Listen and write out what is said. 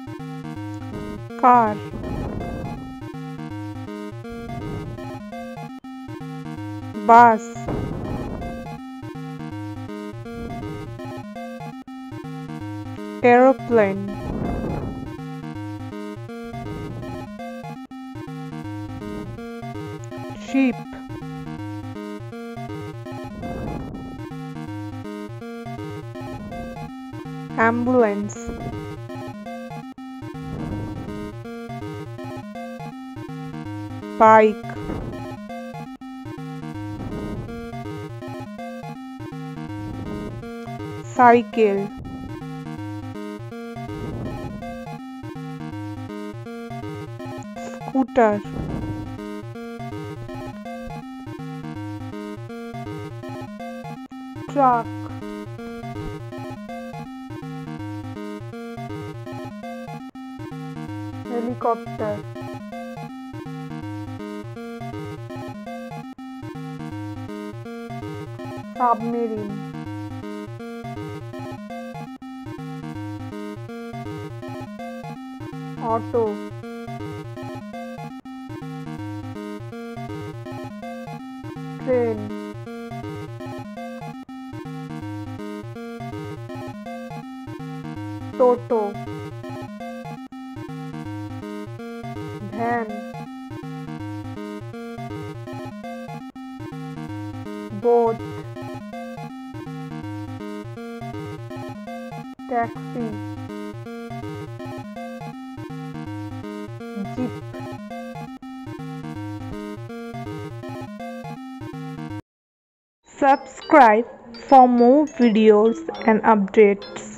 car, bus, aeroplane, sheep, ambulance, bike, cycle, scooter, truck, helicopter, submarine, auto, train, toto, van, boat, taxi, jeep. Subscribe for more videos and updates.